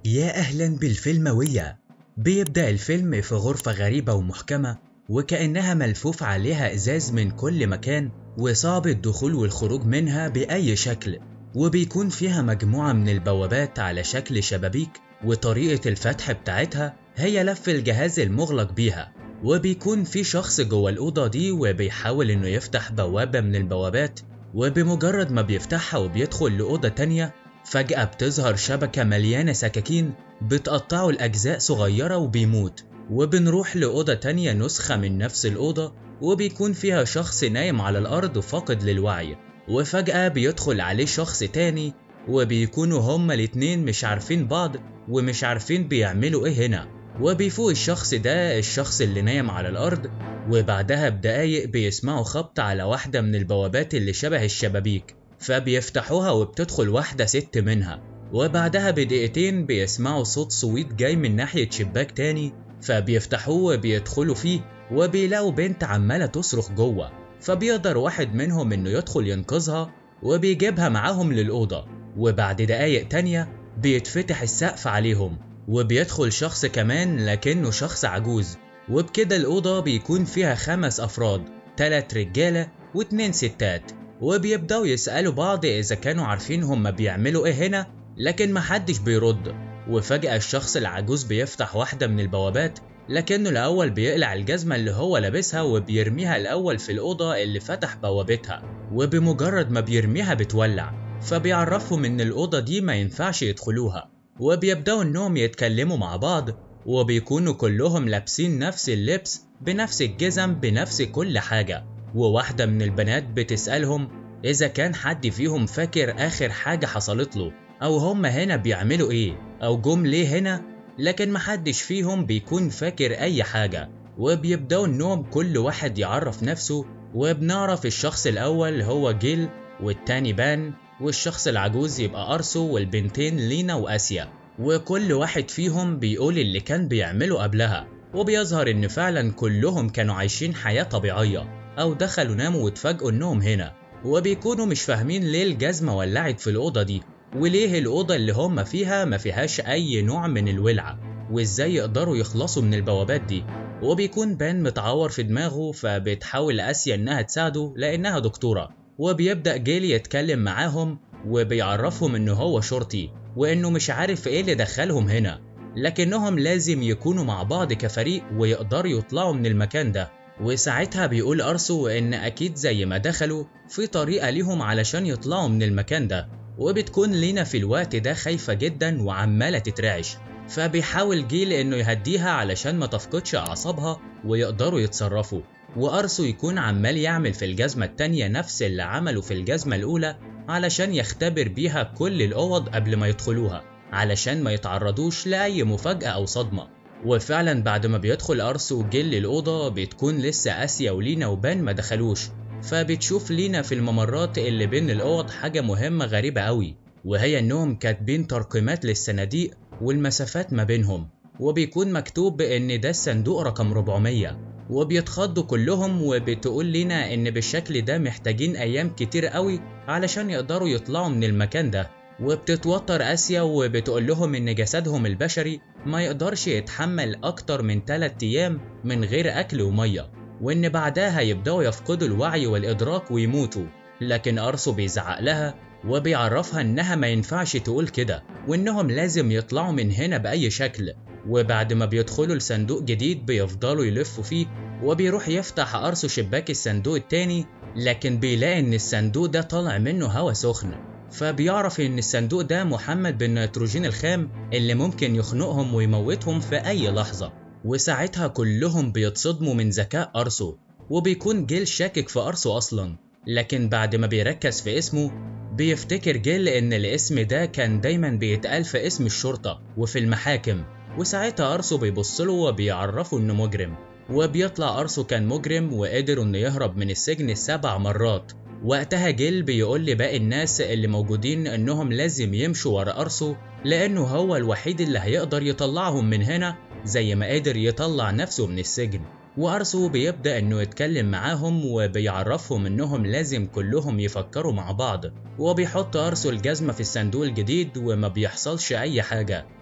يا أهلا بالفيلموية. بيبدأ الفيلم في غرفة غريبة ومحكمة وكأنها ملفوف عليها إزاز من كل مكان وصعب الدخول والخروج منها بأي شكل، وبيكون فيها مجموعة من البوابات على شكل شبابيك، وطريقة الفتح بتاعتها هي لف الجهاز المغلق بيها. وبيكون في شخص جوه الأوضة دي وبيحاول إنه يفتح بوابة من البوابات، وبمجرد ما بيفتحها وبيدخل لأوضة تانية فجأة بتظهر شبكة مليانة سكاكين بتقطعه لأجزاء صغيرة وبيموت. وبنروح لأوضة تانية نسخة من نفس الأوضة وبيكون فيها شخص نايم على الأرض فاقد للوعي، وفجأة بيدخل عليه شخص تاني وبيكونوا هما الاتنين مش عارفين بعض ومش عارفين بيعملوا ايه هنا. وبيفوق الشخص ده الشخص اللي نايم على الأرض، وبعدها بدقايق بيسمعوا خبط على واحدة من البوابات اللي شبه الشبابيك، فبيفتحوها وبتدخل واحدة ست منها. وبعدها بدقيقتين بيسمعوا صوت صويت جاي من ناحية شباك تاني، فبيفتحوه وبيدخلوا فيه وبيلاقوا بنت عمالة تصرخ جوه، فبيقدر واحد منهم انه يدخل ينقذها وبيجيبها معاهم للأوضة. وبعد دقايق تانية بيتفتح السقف عليهم وبيدخل شخص كمان لكنه شخص عجوز، وبكده الأوضة بيكون فيها 5 أفراد، 3 رجالة و2 ستات، وبيبدأوا يسألوا بعض إذا كانوا عارفين هما بيعملوا إيه هنا، لكن محدش بيرد. وفجأة الشخص العجوز بيفتح واحدة من البوابات، لكنه الأول بيقلع الجزمة اللي هو لابسها وبيرميها الأول في الأوضة اللي فتح بوابتها، وبمجرد ما بيرميها بتولع، فبيعرفهم إن الأوضة دي ما ينفعش يدخلوها. وبيبدأوا إنهم يتكلموا مع بعض، وبيكونوا كلهم لابسين نفس اللبس بنفس الجزم بنفس كل حاجة. وواحدة من البنات بتسألهم إذا كان حد فيهم فاكر آخر حاجة حصلت له، أو هم هنا بيعملوا إيه، أو جم ليه هنا، لكن محدش فيهم بيكون فاكر أي حاجة. وبيبدأوا إنهم كل واحد يعرف نفسه، وبنعرف الشخص الأول هو جيل، والتاني بان، والشخص العجوز يبقى أرسو، والبنتين لينا وآسيا. وكل واحد فيهم بيقول اللي كان بيعمله قبلها، وبيظهر إن فعلا كلهم كانوا عايشين حياة طبيعية أو دخلوا ناموا واتفاجئوا إنهم هنا، وبيكونوا مش فاهمين ليه الجزمة ولعت في الأوضة دي، وليه الأوضة اللي هم فيها ما فيهاش أي نوع من الولعة، وإزاي يقدروا يخلصوا من البوابات دي. وبيكون بان متعور في دماغه، فبتحاول آسيا إنها تساعده لأنها دكتورة، وبيبدأ جيل يتكلم معاهم وبيعرفهم إنه هو شرطي وإنه مش عارف إيه اللي دخلهم هنا، لكنهم لازم يكونوا مع بعض كفريق ويقدروا يطلعوا من المكان ده. وساعتها بيقول أرسو إن أكيد زي ما دخلوا في طريقة ليهم علشان يطلعوا من المكان ده. وبتكون لينا في الوقت ده خايفة جدا وعمالة تترعش، فبيحاول جيل إنه يهديها علشان ما تفقدش أعصابها ويقدروا يتصرفوا. وأرسو يكون عمال يعمل في الجزمة التانية نفس اللي عمله في الجزمة الأولى علشان يختبر بيها كل الأوض قبل ما يدخلوها، علشان ما يتعرضوش لأي مفاجأة أو صدمة. وفعلا بعد ما بيدخل أرسو وجيل الأوضة بتكون لسه آسيا ولينا وبان ما دخلوش، فبتشوف لينا في الممرات اللي بين الأوض حاجة مهمة غريبة قوي، وهي إنهم كاتبين ترقيمات للصناديق والمسافات ما بينهم، وبيكون مكتوب إن ده الصندوق رقم 400. وبيتخضوا كلهم، وبتقول لينا إن بالشكل ده محتاجين أيام كتير قوي علشان يقدروا يطلعوا من المكان ده. وبتتوتر آسيا وبتقول لهم إن جسدهم البشري ما يقدرش يتحمل أكتر من 3 أيام من غير أكل ومية، وإن بعدها هيبدأوا يفقدوا الوعي والإدراك ويموتوا. لكن أرسو بيزعق لها وبيعرفها إنها ما ينفعش تقول كده، وإنهم لازم يطلعوا من هنا بأي شكل. وبعد ما بيدخلوا لصندوق جديد بيفضلوا يلفوا فيه، وبيروح يفتح أرسو شباك الصندوق التاني، لكن بيلاقي إن الصندوق ده طالع منه هوا سخن، فبيعرف إن الصندوق ده محمد بالنيتروجين الخام اللي ممكن يخنقهم ويموتهم في أي لحظة. وساعتها كلهم بيتصدموا من ذكاء أرسو، وبيكون جيل شاكك في أرسو أصلا، لكن بعد ما بيركز في اسمه بيفتكر جيل إن الاسم ده كان دايما بيتقال في اسم الشرطة وفي المحاكم. وساعتها أرسو بيبصله وبيعرفه إنه مجرم، وبيطلع أرسو كان مجرم وقدروا إنه يهرب من السجن 7 مرات. وقتها جيل بيقول لباقي الناس اللي موجودين إنهم لازم يمشوا ورا أرسو، لأنه هو الوحيد اللي هيقدر يطلعهم من هنا زي ما قدر يطلع نفسه من السجن. وأرسو بيبدأ إنه يتكلم معاهم وبيعرفهم إنهم لازم كلهم يفكروا مع بعض، وبيحط أرسو الجزمة في الصندوق الجديد وما بيحصلش أي حاجة.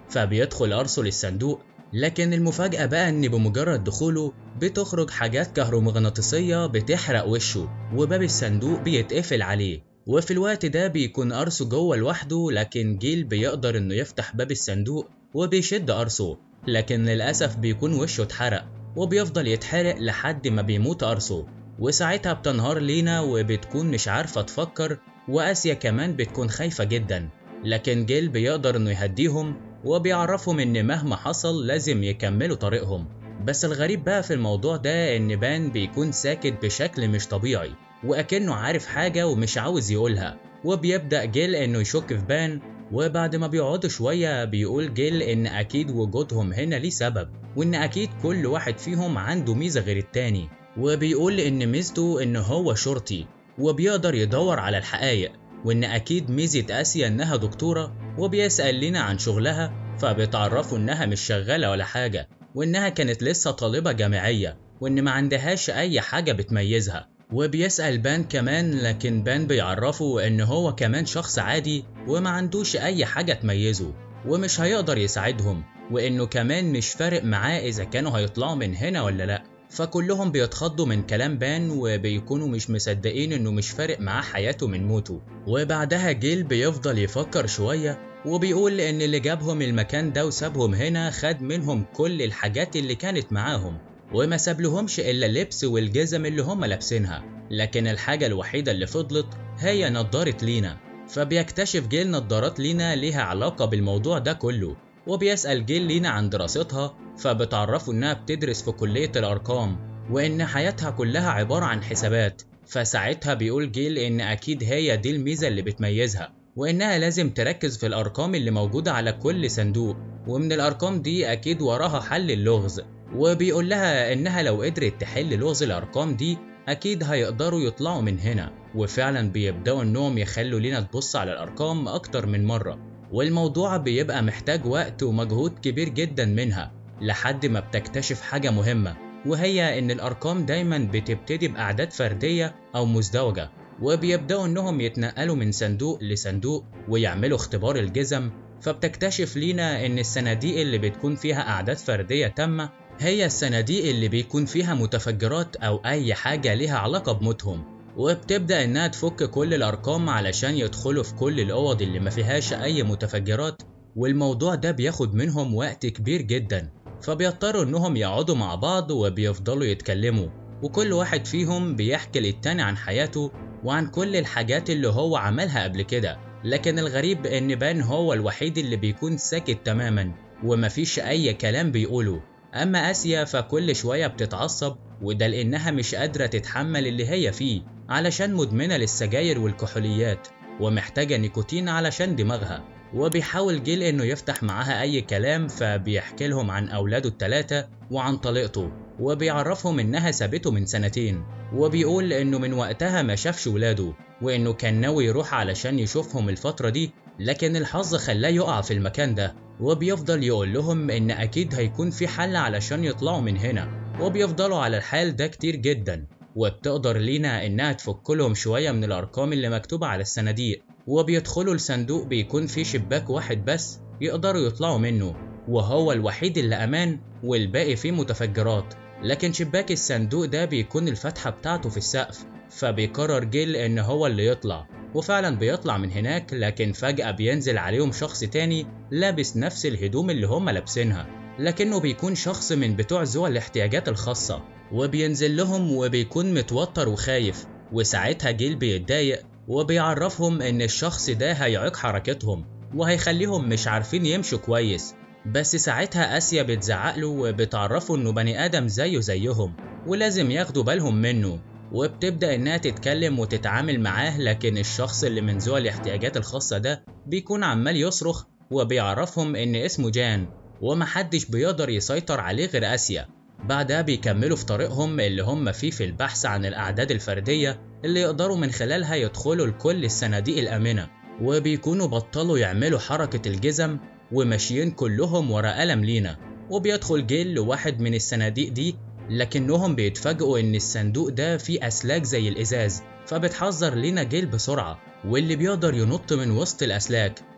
فبيدخل أرسو للصندوق، لكن المفاجأة بقى إن بمجرد دخوله بتخرج حاجات كهرومغناطيسية بتحرق وشه، وباب الصندوق بيتقفل عليه. وفي الوقت ده بيكون أرسو جوه لوحده، لكن جيل بيقدر إنه يفتح باب الصندوق وبيشد أرسو، لكن للأسف بيكون وشه اتحرق وبيفضل يتحرق لحد ما بيموت أرسو. وساعتها بتنهار لينا وبتكون مش عارفة تفكر، وآسيا كمان بتكون خايفة جدا، لكن جيل بيقدر إنه يهديهم وبيعرفهم إن مهما حصل لازم يكملوا طريقهم. بس الغريب بقى في الموضوع ده إن بان بيكون ساكت بشكل مش طبيعي، وأكنه عارف حاجة ومش عاوز يقولها. وبيبدأ جيل إنه يشك في بان، وبعد ما بيقعدوا شوية بيقول جيل إن أكيد وجودهم هنا ليه سبب، وإن أكيد كل واحد فيهم عنده ميزة غير التاني. وبيقول إن ميزته إن هو شرطي وبيقدر يدور على الحقائق، وإن أكيد ميزة آسيا إنها دكتورة وبيسأل لينا عن شغلها، فبتعرفوا إنها مش شغالة ولا حاجة، وإنها كانت لسه طالبة جامعية، وإن ما عندهاش أي حاجة بتميزها. وبيسأل بان كمان، لكن بان بيعرفه إن هو كمان شخص عادي وما عندوش أي حاجة تميزه ومش هيقدر يساعدهم، وإنه كمان مش فارق معاه إذا كانوا هيطلعوا من هنا ولا لأ. فكلهم بيتخضوا من كلام بان وبيكونوا مش مصدقين إنه مش فارق معاه حياته من موته. وبعدها جيل بيفضل يفكر شوية وبيقول إن اللي جابهم المكان ده وسابهم هنا خد منهم كل الحاجات اللي كانت معاهم، وما سابلهمش إلا اللبس والجزم اللي هم لابسينها، لكن الحاجة الوحيدة اللي فضلت هي نضارة لينا. فبيكتشف جيل نضارات لينا ليها علاقة بالموضوع ده كله، وبيسأل جيل لينا عن دراستها، فبتعرفوا إنها بتدرس في كلية الأرقام وإن حياتها كلها عبارة عن حسابات. فساعتها بيقول جيل إن أكيد هي دي الميزة اللي بتميزها، وإنها لازم تركز في الأرقام اللي موجودة على كل صندوق، ومن الأرقام دي أكيد وراها حل اللغز. وبيقول لها إنها لو قدرت تحل لغز الأرقام دي أكيد هيقدروا يطلعوا من هنا. وفعلا بيبدأوا إنهم يخلوا لينا تبص على الأرقام أكتر من مرة، والموضوع بيبقى محتاج وقت ومجهود كبير جدا منها، لحد ما بتكتشف حاجة مهمة، وهي إن الأرقام دايما بتبتدي بأعداد فردية أو مزدوجة. وبيبدأوا إنهم يتنقلوا من صندوق لصندوق ويعملوا اختبار الجزم. فبتكتشف لينا إن الصناديق اللي بتكون فيها أعداد فردية تامة هي الصناديق اللي بيكون فيها متفجرات أو أي حاجة ليها علاقة بموتهم. وبتبدأ إنها تفك كل الأرقام علشان يدخلوا في كل الأوض اللي ما فيهاش أي متفجرات، والموضوع ده بياخد منهم وقت كبير جدا. فبيضطروا إنهم يقعدوا مع بعض وبيفضلوا يتكلموا، وكل واحد فيهم بيحكي للتاني عن حياته وعن كل الحاجات اللي هو عملها قبل كده. لكن الغريب إن بان هو الوحيد اللي بيكون ساكت تماما ومفيش أي كلام بيقوله. أما آسيا فكل شوية بتتعصب، وده لأنها مش قادرة تتحمل اللي هي فيه علشان مدمنة للسجاير والكحوليات ومحتاجة نيكوتين علشان دماغها. وبيحاول جيل إنه يفتح معاها أي كلام، فبيحكي لهم عن أولاده الثلاثة وعن طليقته، وبيعرفهم إنها سابته من سنتين، وبيقول إنه من وقتها ما شافش ولاده، وإنه كان ناوي يروح علشان يشوفهم الفترة دي، لكن الحظ خلاه يقع في المكان ده. وبيفضل يقول لهم إن أكيد هيكون في حل علشان يطلعوا من هنا، وبيفضلوا على الحال ده كتير جدا. وبتقدر لينا إنها تفك لهم شوية من الأرقام اللي مكتوبة على الصناديق، وبيدخلوا الصندوق بيكون فيه شباك واحد بس يقدروا يطلعوا منه، وهو الوحيد اللي أمان والباقي فيه متفجرات. لكن شباك الصندوق ده بيكون الفتحة بتاعته في السقف، فبيقرر جيل إن هو اللي يطلع، وفعلا بيطلع من هناك. لكن فجأة بينزل عليهم شخص تاني لابس نفس الهدوم اللي هم لابسينها، لكنه بيكون شخص من بتوع ذوي الاحتياجات الخاصة، وبينزل لهم وبيكون متوتر وخايف. وساعتها جيل بيتضايق وبيعرفهم إن الشخص ده هيعيق حركتهم وهيخليهم مش عارفين يمشوا كويس. بس ساعتها آسيا بتزعقله وبتعرفه إنه بني آدم زيه زيهم ولازم ياخدوا بالهم منه، وبتبدأ إنها تتكلم وتتعامل معاه. لكن الشخص اللي من ذوي الاحتياجات الخاصة ده بيكون عمال يصرخ، وبيعرفهم إن اسمه جان ومحدش بيقدر يسيطر عليه غير آسيا. بعدها بيكملوا في طريقهم اللي هم فيه في البحث عن الأعداد الفردية اللي يقدروا من خلالها يدخلوا لكل الصناديق الآمنة، وبيكونوا بطلوا يعملوا حركة الجزم وماشيين كلهم ورا قلم لينا. وبيدخل جيل لواحد من الصناديق دي، لكنهم بيتفاجئوا إن الصندوق ده فيه أسلاك زي الإزاز، فبتحذر لينا جيل بسرعة، واللي بيقدر ينط من وسط الأسلاك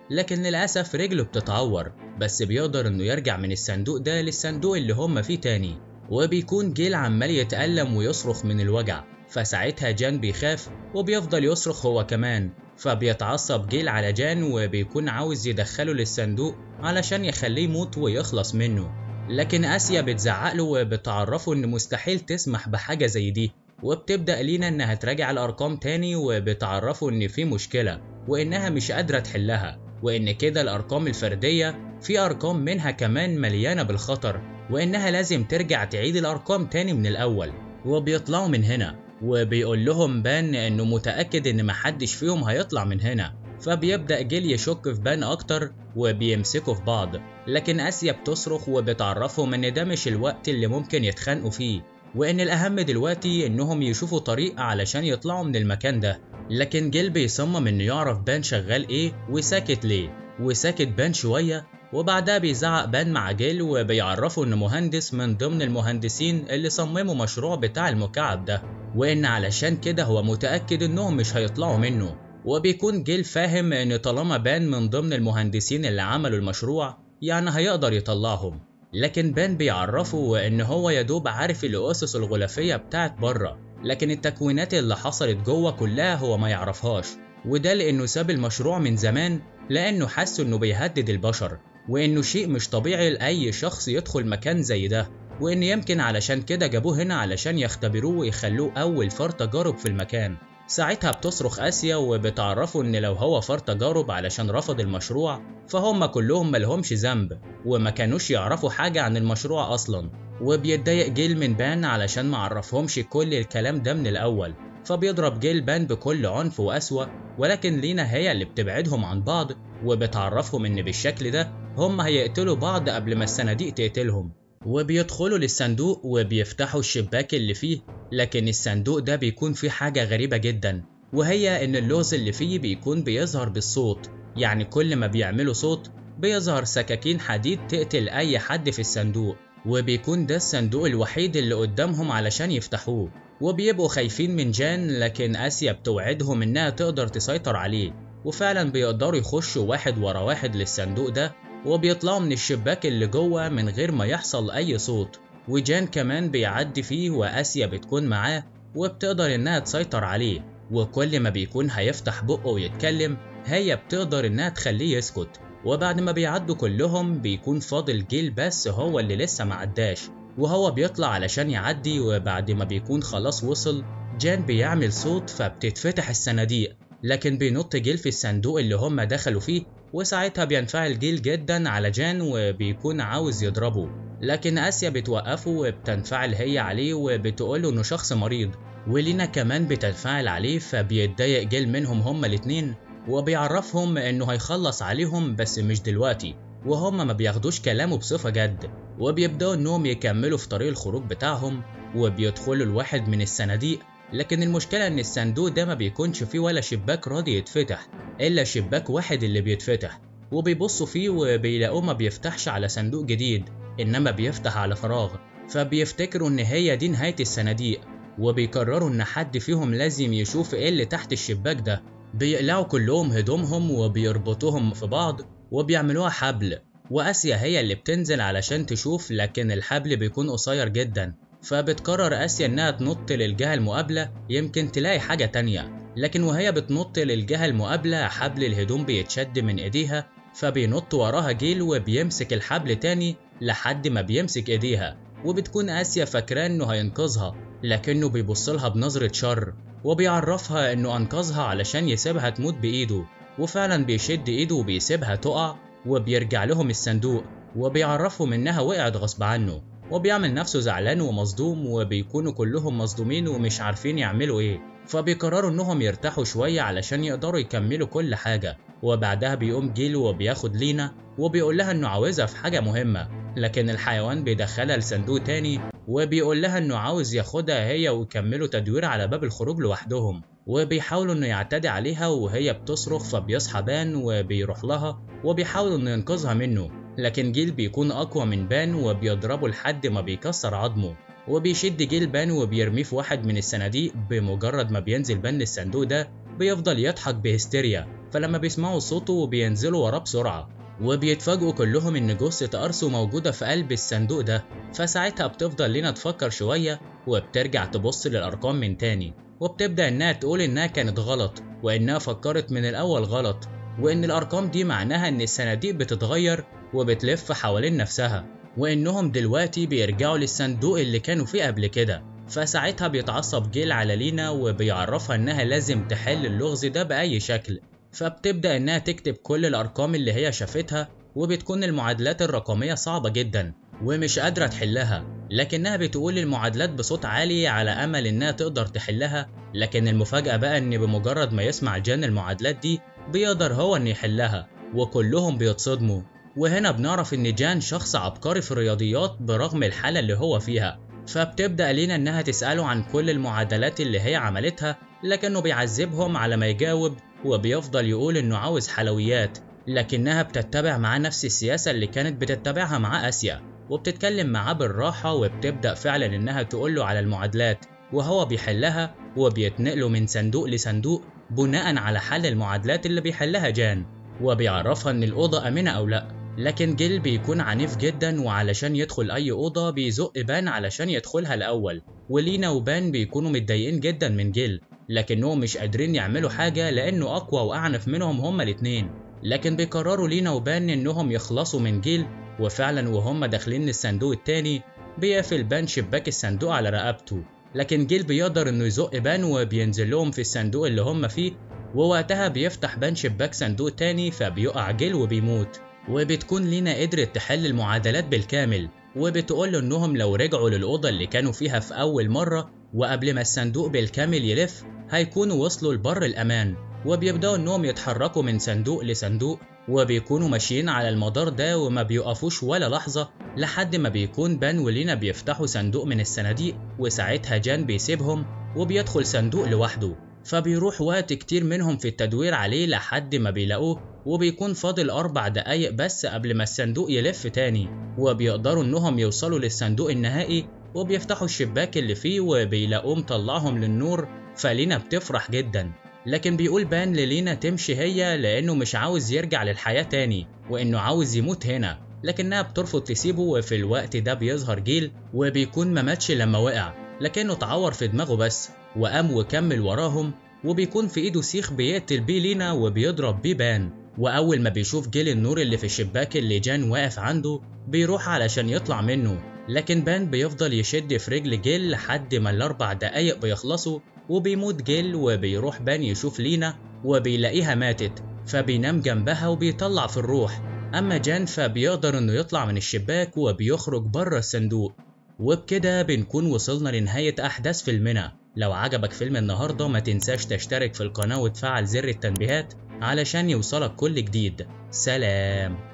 لكن للأسف رجله بتتعور، بس بيقدر إنه يرجع من الصندوق ده للصندوق اللي هم فيه تاني. وبيكون جيل عمال يتألم ويصرخ من الوجع، فساعتها جان بيخاف وبيفضل يصرخ هو كمان، فبيتعصب جيل على جان وبيكون عاوز يدخله للصندوق علشان يخليه يموت ويخلص منه. لكن آسيا بتزعقله وبتعرفه إن مستحيل تسمح بحاجة زي دي، وبتبدأ لينا إنها تراجع الأرقام تاني وبتعرفه إن في مشكلة وإنها مش قادرة تحلها، وإن كده الأرقام الفردية في أرقام منها كمان مليانة بالخطر، وإنها لازم ترجع تعيد الأرقام تاني من الأول. وبيطلعوا من هنا وبيقول لهم بان إنه متأكد إن محدش فيهم هيطلع من هنا، فبيبدأ جيل يشك في بان أكتر وبيمسكوا في بعض. لكن آسيا بتصرخ وبتعرفهم إن ده مش الوقت اللي ممكن يتخانقوا فيه، وإن الأهم دلوقتي إنهم يشوفوا طريقة علشان يطلعوا من المكان ده. لكن جيل بيصمم إنه يعرف بان شغال إيه وساكت ليه، وساكت بان شوية وبعدها بيزعق بان مع جيل وبيعرفوا إنه مهندس من ضمن المهندسين اللي صمموا مشروع بتاع المكعب ده، وإن علشان كده هو متأكد إنهم مش هيطلعوا منه. وبيكون جيل فاهم إن طالما بان من ضمن المهندسين اللي عملوا المشروع يعني هيقدر يطلعهم. لكن بان بيعرفه إن هو يدوب عارف الأسس الغلافية بتاعت بره، لكن التكوينات اللي حصلت جوه كلها هو ما يعرفهاش، وده لأنه ساب المشروع من زمان لأنه حس إنه بيهدد البشر، وإنه شيء مش طبيعي لأي شخص يدخل مكان زي ده، وإن يمكن علشان كده جابوه هنا علشان يختبروه ويخلوه أول فار تجارب في المكان. ساعتها بتصرخ آسيا وبتعرفه إن لو هو فار تجارب علشان رفض المشروع فهم كلهم ملهمش ذنب وما كانوش يعرفوا حاجة عن المشروع أصلا. وبيتضايق جيل من بان علشان ما عرفهمش كل الكلام ده من الأول، فبيضرب جيل بان بكل عنف وقسوة، ولكن لينا هي اللي بتبعدهم عن بعض وبتعرفهم إن بالشكل ده هم هيقتلوا بعض قبل ما الصناديق تقتلهم. وبيدخلوا للصندوق وبيفتحوا الشباك اللي فيه، لكن الصندوق ده بيكون فيه حاجة غريبة جدا، وهي إن اللغز اللي فيه بيكون بيظهر بالصوت، يعني كل ما بيعملوا صوت بيظهر سكاكين حديد تقتل أي حد في الصندوق، وبيكون ده الصندوق الوحيد اللي قدامهم علشان يفتحوه. وبيبقوا خايفين من جان، لكن آسيا بتوعدهم إنها تقدر تسيطر عليه، وفعلا بيقدروا يخشوا واحد ورا واحد للصندوق ده وبيطلعوا من الشباك اللي جوه من غير ما يحصل أي صوت. وجان كمان بيعدي فيه وآسيا بتكون معاه وبتقدر إنها تسيطر عليه، وكل ما بيكون هيفتح بقه ويتكلم هي بتقدر إنها تخليه يسكت. وبعد ما بيعدوا كلهم بيكون فاضل جيل بس هو اللي لسه معداش، وهو بيطلع علشان يعدي، وبعد ما بيكون خلاص وصل جان بيعمل صوت فبتتفتح الصناديق، لكن بينط جيل في الصندوق اللي هم دخلوا فيه، وساعتها بينفعل جيل جدا على جان وبيكون عاوز يضربه، لكن آسيا بتوقفه وبتنفعل هي عليه وبتقوله انه شخص مريض، ولينا كمان بتنفعل عليه، فبيتضايق جيل منهم هما الاتنين وبيعرفهم انه هيخلص عليهم بس مش دلوقتي، وهم ما بياخدوش كلامه بصفة جد، وبيبدأوا انهم يكملوا في طريق الخروج بتاعهم وبيدخلوا الواحد من الصناديق. لكن المشكلة ان الصندوق ده ما بيكونش فيه ولا شباك راضي يتفتح الا شباك واحد اللي بيتفتح، وبيبصوا فيه وبيلاقوه ما بيفتحش على صندوق جديد انما بيفتح على فراغ، فبيفتكروا ان هي دي نهاية الصناديق، وبيقرروا ان حد فيهم لازم يشوف ايه اللي تحت الشباك ده. بيقلعوا كلهم هدومهم وبيربطوهم في بعض وبيعملوها حبل، وآسيا هي اللي بتنزل علشان تشوف، لكن الحبل بيكون قصير جدا، فبتقرر آسيا انها تنط للجهة المقابلة يمكن تلاقي حاجة تانية. لكن وهي بتنط للجهة المقابلة حبل الهدوم بيتشد من ايديها، فبينط وراها جيل وبيمسك الحبل تاني لحد ما بيمسك ايديها، وبتكون آسيا فاكرة انه هينقذها، لكنه بيبصلها بنظرة شر وبيعرفها انه انقذها علشان يسيبها تموت بايده، وفعلا بيشد ايده وبيسيبها تقع، وبيرجع لهم الصندوق وبيعرفهم انها وقعت غصب عنه، وبيعمل نفسه زعلان ومصدوم، وبيكونوا كلهم مصدومين ومش عارفين يعملوا ايه، فبيقرروا انهم يرتاحوا شوية علشان يقدروا يكملوا كل حاجة. وبعدها بيقوم جيل وبياخد لينا وبيقول لها انه عاوزها في حاجة مهمة، لكن الحيوان بيدخلها لصندوق تاني وبيقول لها انه عاوز ياخدها هي ويكملوا تدوير على باب الخروج لوحدهم، وبيحاولوا انه يعتدي عليها وهي بتصرخ، فبيصحى بان وبيروح لها وبيحاول انه ينقذها منه، لكن جيل بيكون اقوى من بان وبيضربه لحد ما بيكسر عظمه، وبيشد جيل بان وبيرميه في واحد من الصناديق. بمجرد ما بينزل بان الصندوق ده بيفضل يضحك بهستيريا، فلما بيسمعوا صوته بينزلوا وراه بسرعة، وبيتفاجئوا كلهم إن جثة أرسو موجودة في قلب الصندوق ده. فساعتها بتفضل لينا تفكر شوية وبترجع تبص للأرقام من تاني، وبتبدأ إنها تقول إنها كانت غلط، وإنها فكرت من الأول غلط، وإن الأرقام دي معناها إن الصناديق بتتغير وبتلف حوالين نفسها، وإنهم دلوقتي بيرجعوا للصندوق اللي كانوا فيه قبل كده. فساعتها بيتعصب جيل على لينا وبيعرفها إنها لازم تحل اللغز ده بأي شكل. فبتبدأ إنها تكتب كل الأرقام اللي هي شافتها، وبتكون المعادلات الرقمية صعبة جدا ومش قادرة تحلها، لكنها بتقول المعادلات بصوت عالي على أمل إنها تقدر تحلها. لكن المفاجأة بقى إن بمجرد ما يسمع جان المعادلات دي بيقدر هو إنه يحلها، وكلهم بيتصدموا. وهنا بنعرف إن جان شخص عبقري في الرياضيات برغم الحالة اللي هو فيها. فبتبدأ لينا إنها تسأله عن كل المعادلات اللي هي عملتها، لكنه بيعذبهم على ما يجاوب، وبيفضل يقول إنه عاوز حلويات. لكنها بتتبع معاه نفس السياسة اللي كانت بتتبعها مع آسيا، وبتتكلم معاه بالراحة، وبتبدأ فعلا إنها تقوله على المعادلات، وهو بيحلها وبيتنقله من صندوق لصندوق بناء على حل المعادلات اللي بيحلها جان، وبيعرفها إن الأوضة آمنة أو لأ. لكن جيل بيكون عنيف جدا، وعلشان يدخل أي أوضة بيزق بان علشان يدخلها الأول، ولينا وبان بيكونوا متضايقين جدا من جيل، لكنهم مش قادرين يعملوا حاجة لأنه أقوى وأعنف منهم هما الاتنين. لكن بيقرروا لينا وبان إنهم يخلصوا من جيل، وفعلا وهم داخلين الصندوق التاني بيقفل بان شباك الصندوق على رقبته. لكن جيل بيقدر إنه يزق بان وبينزل لهم في الصندوق اللي هم فيه، ووقتها بيفتح بان شباك صندوق تاني فبيقع جيل وبيموت. وبتكون لينا قدرت تحل المعادلات بالكامل، وبتقول له إنهم لو رجعوا للأوضة اللي كانوا فيها في أول مرة وقبل ما الصندوق بالكامل يلف هيكونوا وصلوا لبر الأمان. وبيبدأوا إنهم يتحركوا من صندوق لصندوق، وبيكونوا ماشيين على المدار ده وما بيقفوش ولا لحظة لحد ما بيكون بان ولينا بيفتحوا صندوق من الصناديق، وساعتها جان بيسيبهم وبيدخل صندوق لوحده. فبيروح وقت كتير منهم في التدوير عليه لحد ما بيلاقوه، وبيكون فاضل 4 دقايق بس قبل ما الصندوق يلف تاني، وبيقدروا إنهم يوصلوا للصندوق النهائي، وبيفتحوا الشباك اللي فيه وبيلاقوه مطلعهم للنور. فلينا بتفرح جدا، لكن بيقول بان للينا تمشي هي لأنه مش عاوز يرجع للحياة تاني، وإنه عاوز يموت هنا، لكنها بترفض تسيبه. وفي الوقت ده بيظهر جيل وبيكون ما ماتش لما وقع، لكنه اتعور في دماغه بس، وقام وكمل وراهم، وبيكون في ايده سيخ بيقتل بيه لينا وبيضرب بيه بان. وأول ما بيشوف جيل النور اللي في الشباك اللي جان واقف عنده بيروح علشان يطلع منه، لكن بان بيفضل يشد في رجل جيل لحد ما ال4 دقايق بيخلصوا، وبيموت جيل. وبيروح بان يشوف لينا وبيلاقيها ماتت، فبينام جنبها وبيطلع في الروح. أما جان فبيقدر إنه يطلع من الشباك وبيخرج بره الصندوق. وبكده بنكون وصلنا لنهاية أحداث فيلمنا. لو عجبك فيلم النهاردة ما تنساش تشترك في القناة وتفعل زر التنبيهات علشان يوصلك كل جديد. سلام.